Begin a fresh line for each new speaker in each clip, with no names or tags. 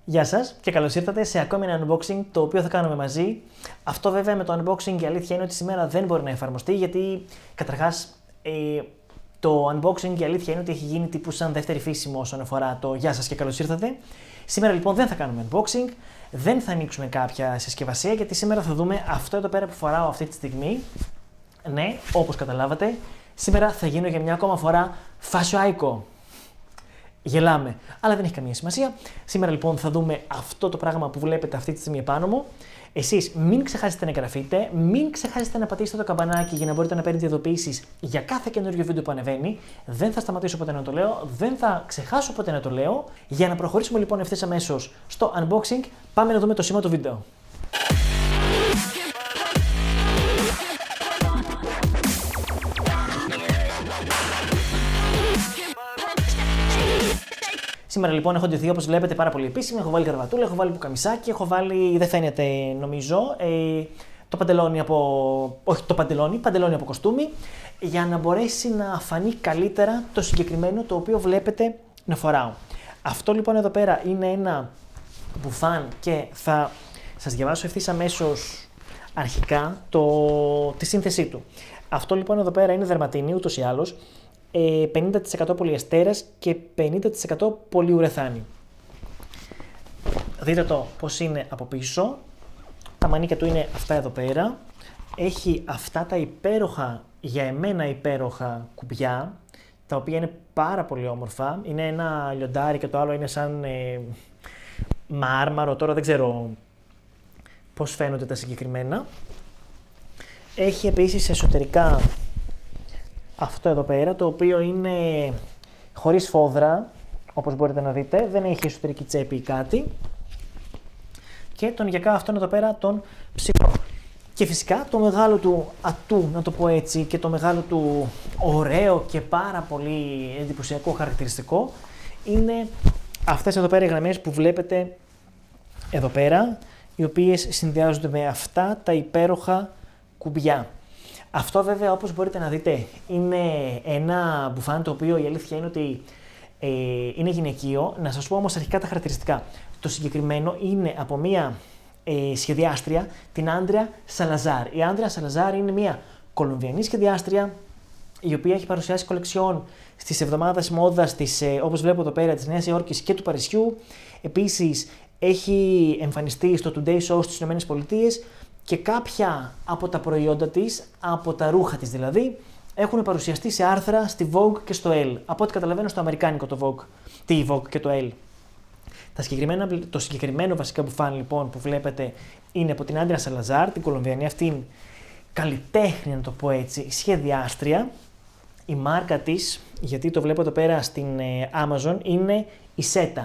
Γεια σας και καλώς ήρθατε σε ακόμη ένα unboxing το οποίο θα κάνουμε μαζί. Αυτό βέβαια με το unboxing η αλήθεια είναι ότι σήμερα δεν μπορεί να εφαρμοστεί γιατί καταρχάς το unboxing η αλήθεια είναι ότι έχει γίνει τύπου σαν δεύτερη φύση μου όσον αφορά το γεια σας και καλώς ήρθατε. Σήμερα λοιπόν δεν θα κάνουμε unboxing, δεν θα ανοίξουμε κάποια συσκευασία γιατί σήμερα θα δούμε αυτό εδώ πέρα που φοράω αυτή τη στιγμή. Ναι, όπως καταλάβατε, σήμερα θα γίνω για μια ακόμα φορά φασιοάικο. Γελάμε, αλλά δεν έχει καμία σημασία. Σήμερα λοιπόν θα δούμε αυτό το πράγμα που βλέπετε αυτή τη στιγμή επάνω μου. Εσείς μην ξεχάσετε να εγγραφείτε, μην ξεχάσετε να πατήσετε το καμπανάκι για να μπορείτε να παίρνετε ειδοποιήσεις για κάθε καινούριο βίντεο που ανεβαίνει. Δεν θα σταματήσω ποτέ να το λέω, δεν θα ξεχάσω ποτέ να το λέω. Για να προχωρήσουμε λοιπόν ευθύς αμέσως στο unboxing, πάμε να δούμε το σήμα του βίντεο. Σήμερα λοιπόν έχω ντυθεί όπως βλέπετε πάρα πολύ επίσημη, έχω βάλει γραβατούλα, έχω βάλει πουκαμισάκι, έχω βάλει, δεν φαίνεται νομίζω, το παντελόνι παντελόνι από κοστούμι, για να μπορέσει να φανεί καλύτερα το συγκεκριμένο το οποίο βλέπετε να φοράω. Αυτό λοιπόν εδώ πέρα είναι ένα μπουφάν και θα σας διαβάσω ευθύς αμέσως αρχικά τη σύνθεσή του. Αυτό λοιπόν εδώ πέρα είναι δερματίνη ούτως ή άλλως, 50% πολυεστέρας και 50% πολυουρεθάνη. Δείτε το πώς είναι από πίσω. Τα μανίκια του είναι αυτά εδώ πέρα. Έχει αυτά τα υπέροχα, για εμένα υπέροχα κουμπιά, τα οποία είναι πάρα πολύ όμορφα. Είναι ένα λιοντάρι και το άλλο είναι σαν μάρμαρο. Τώρα δεν ξέρω πώς φαίνονται τα συγκεκριμένα. Έχει επίσης εσωτερικά αυτό εδώ πέρα, το οποίο είναι χωρίς φόδρα, όπως μπορείτε να δείτε, δεν έχει εσωτερική τσέπη ή κάτι. Και τον γιακά αυτόν εδώ πέρα τον ψυχρό. Και φυσικά το μεγάλο του ατού, να το πω έτσι, και το μεγάλο του ωραίο και πάρα πολύ εντυπωσιακό χαρακτηριστικό είναι αυτές εδώ πέρα οι γραμμές που βλέπετε εδώ πέρα, οι οποίες συνδυάζονται με αυτά τα υπέροχα κουμπιά. Αυτό βέβαια όπως μπορείτε να δείτε είναι ένα μπουφάν το οποίο η αλήθεια είναι ότι είναι γυναικείο. Να σας πω όμως αρχικά τα χαρακτηριστικά. Το συγκεκριμένο είναι από μία σχεδιάστρια, την Άντρεα Σαλαζάρ. Η Άντρεα Σαλαζάρ είναι μία Κολομβιανή σχεδιάστρια η οποία έχει παρουσιάσει κολεξιόν στις εβδομάδες μόδας της, όπως βλέπω εδώ πέρα, της Νέας Υόρκης και του Παρισιού. Επίσης έχει εμφανιστεί στο Today Show στις ΗΠΑ. Και κάποια από τα προϊόντα της, από τα ρούχα της δηλαδή, έχουν παρουσιαστεί σε άρθρα στη Vogue και στο Elle. Από ό,τι καταλαβαίνω στο αμερικάνικο το Vogue, τη Vogue και το Elle. Το συγκεκριμένο βασικά μπουφάν λοιπόν που βλέπετε είναι από την Άντρεα Σαλαζάρ, την Κολομβιανή αυτήν καλλιτέχνη να το πω έτσι, σχεδιάστρια. Η μάρκα της, γιατί το βλέπω εδώ πέρα στην Amazon, είναι η SETA.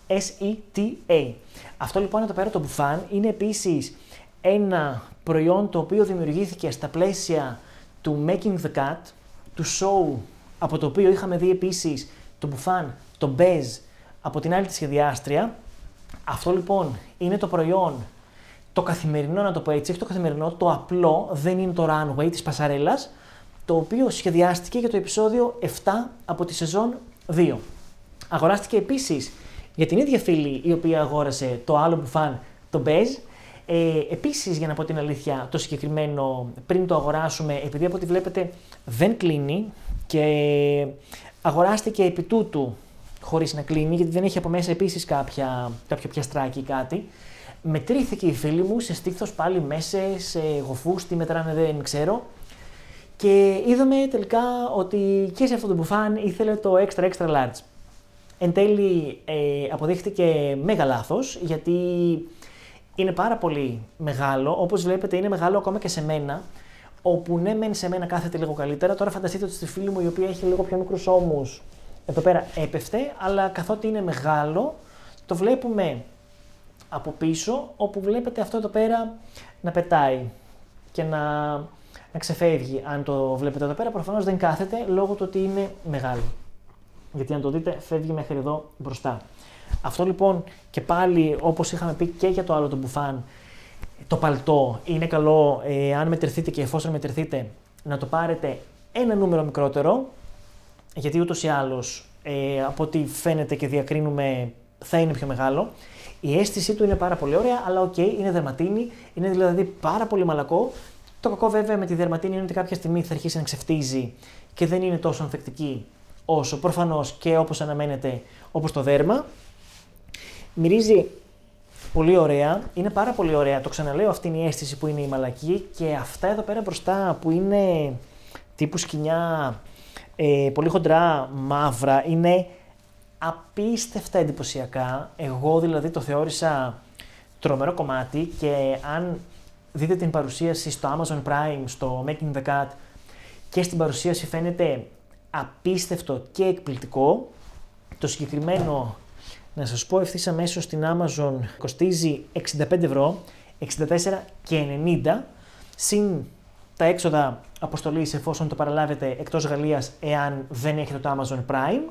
S-E-T-A. Αυτό λοιπόν εδώ πέρα το μπουφάν είναι επίσης ένα προϊόν το οποίο δημιουργήθηκε στα πλαίσια του Making the Cut, του show από το οποίο είχαμε δει επίσης το μπουφάν, το Bez από την άλλη τη σχεδιάστρια. Αυτό λοιπόν είναι το προϊόν, το καθημερινό να το πω έτσι, όχι το καθημερινό, το απλό, δεν είναι το runway της πασαρέλας, το οποίο σχεδιάστηκε για το επεισόδιο 7 από τη σεζόν 2. Αγοράστηκε επίσης για την ίδια φίλη η οποία αγόρασε το άλλο μπουφάν, το Bez. Επίσης, για να πω την αλήθεια, το συγκεκριμένο πριν το αγοράσουμε, επειδή από ό,τι βλέπετε δεν κλείνει και αγοράστηκε επί τούτου χωρίς να κλείνει, γιατί δεν έχει από μέσα επίσης κάποιο πιαστράκι ή κάτι. Μετρήθηκε η φίλη μου σε στήθος πάλι μέσες, γοφούς, τι μετράνε δεν ξέρω. Και είδαμε τελικά ότι και σε αυτό το μπουφάν ήθελε το extra large. Εν τέλει αποδείχτηκε μέγα λάθος, γιατί είναι πάρα πολύ μεγάλο, όπως βλέπετε είναι μεγάλο ακόμα και σε μένα, όπου ναι μεν σε μένα κάθεται λίγο καλύτερα. Τώρα φανταστείτε ότι στη φίλη μου η οποία έχει λίγο πιο μικρούς ώμους, εδώ πέρα έπεφτε, αλλά καθότι είναι μεγάλο, το βλέπουμε από πίσω, όπου βλέπετε αυτό εδώ πέρα να πετάει και να ξεφεύγει. Αν το βλέπετε εδώ πέρα, προφανώς δεν κάθεται λόγω του ότι είναι μεγάλο. Γιατί αν το δείτε φεύγει μέχρι εδώ μπροστά. Αυτό λοιπόν και πάλι όπως είχαμε πει και για το άλλο το μπουφάν, το παλτό είναι καλό αν μετρηθείτε και εφόσον μετρηθείτε να το πάρετε ένα νούμερο μικρότερο, γιατί ούτως ή άλλως από ό,τι φαίνεται και διακρίνουμε θα είναι πιο μεγάλο. Η αίσθηση του είναι πάρα πολύ ωραία, αλλά οκ, είναι δερματίνη, είναι δηλαδή πάρα πολύ μαλακό. Το κακό βέβαια με τη δερματίνη είναι ότι κάποια στιγμή θα αρχίσει να ξεφτίζει και δεν είναι τόσο ανθεκτική όσο προφανώς και όπως αναμένεται όπως το δέρμα. Μυρίζει πολύ ωραία, είναι πάρα πολύ ωραία, το ξαναλέω, αυτή είναι η αίσθηση που είναι η μαλακή και αυτά εδώ πέρα μπροστά που είναι τύπου σκοινιά, πολύ χοντρά, μαύρα, είναι απίστευτα εντυπωσιακά. Εγώ δηλαδή το θεώρησα τρομερό κομμάτι και αν δείτε την παρουσίαση στο Amazon Prime, στο Making the Cut και στην παρουσίαση φαίνεται απίστευτο και εκπληκτικό. Το συγκεκριμένο, να σας πω ευθύς αμέσως, στην Amazon κοστίζει 65 ευρώ, 64,90 συν τα έξοδα αποστολής εφόσον το παραλάβετε εκτός Γαλλίας εάν δεν έχετε το Amazon Prime.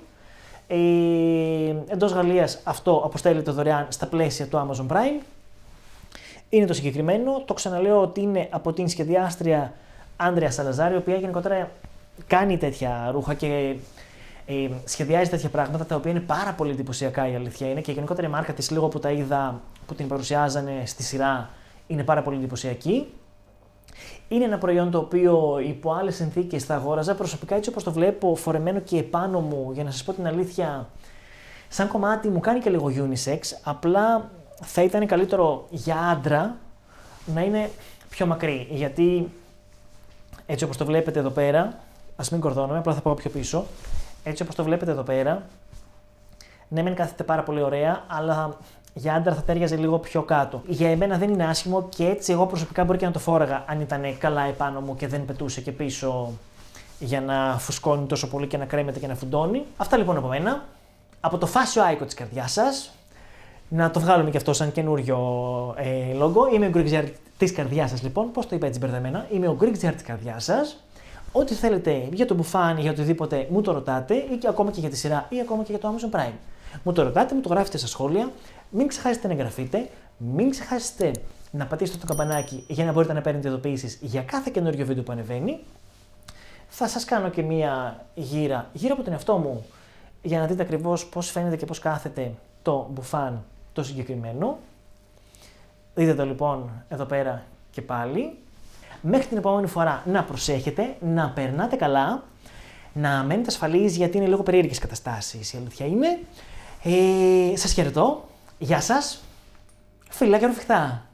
Εντός Γαλλίας αυτό αποστέλλεται δωρεάν στα πλαίσια του Amazon Prime. Είναι το συγκεκριμένο, το ξαναλέω ότι είναι από την σχεδιάστρια Άντρεα Σαλαζάρη, η οποία γενικότερα κάνει τέτοια ρούχα και σχεδιάζει τέτοια πράγματα τα οποία είναι πάρα πολύ εντυπωσιακά, η αλήθεια είναι, και γενικότερα η μάρκα της, λίγο που τα είδα που την παρουσιάζανε στη σειρά, είναι πάρα πολύ εντυπωσιακή. Είναι ένα προϊόν το οποίο υπό άλλες συνθήκες θα αγόραζα. Προσωπικά, έτσι όπως το βλέπω φορεμένο και επάνω μου, για να σας πω την αλήθεια, σαν κομμάτι μου κάνει και λίγο unisex, απλά θα ήταν καλύτερο για άντρα να είναι πιο μακρύ, γιατί έτσι όπως το βλέπετε εδώ πέρα, ας μην κορδώνομαι, απλά θα πάω πιο πίσω, έτσι όπως το βλέπετε εδώ πέρα, ναι μεν κάθεται πάρα πολύ ωραία, αλλά για άντρα θα τέριαζε λίγο πιο κάτω. Για εμένα δεν είναι άσχημο και έτσι εγώ προσωπικά μπορεί και να το φόραγα αν ήταν καλά επάνω μου και δεν πετούσε και πίσω για να φουσκώνει τόσο πολύ και να κρέμεται και να φουντώνει. Αυτά λοιπόν από μένα. Από το fascio icon της καρδιάς σας, να το βγάλουμε και αυτό σαν καινούριο logo. Είμαι ο Greek της καρδιάς σας λοιπόν. Πώς το είπα έτσι μπερδεμένα? Είμαι ο Greek της καρδιάς σας. Ό,τι θέλετε για το μπουφάν ή για οτιδήποτε μου το ρωτάτε, ή και ακόμα και για τη σειρά ή ακόμα και για το Amazon Prime. Μου το ρωτάτε, μου το γράφετε στα σχόλια. Μην ξεχάσετε να εγγραφείτε, μην ξεχάσετε να πατήσετε το καμπανάκι για να μπορείτε να παίρνετε ειδοποιήσεις για κάθε καινούριο βίντεο που ανεβαίνει. Θα σας κάνω και μία γύρα γύρω από τον εαυτό μου για να δείτε ακριβώς πώς φαίνεται και πώς κάθεται το μπουφάν το συγκεκριμένο. Δείτε το λοιπόν εδώ πέρα και πάλι. Μέχρι την επόμενη φορά να προσέχετε, να περνάτε καλά, να μένετε ασφαλείς γιατί είναι λίγο περίεργες καταστάσεις, η αλήθεια είναι. Σας χαιρετώ, γεια σας, φιλάκια ρουφιχτά.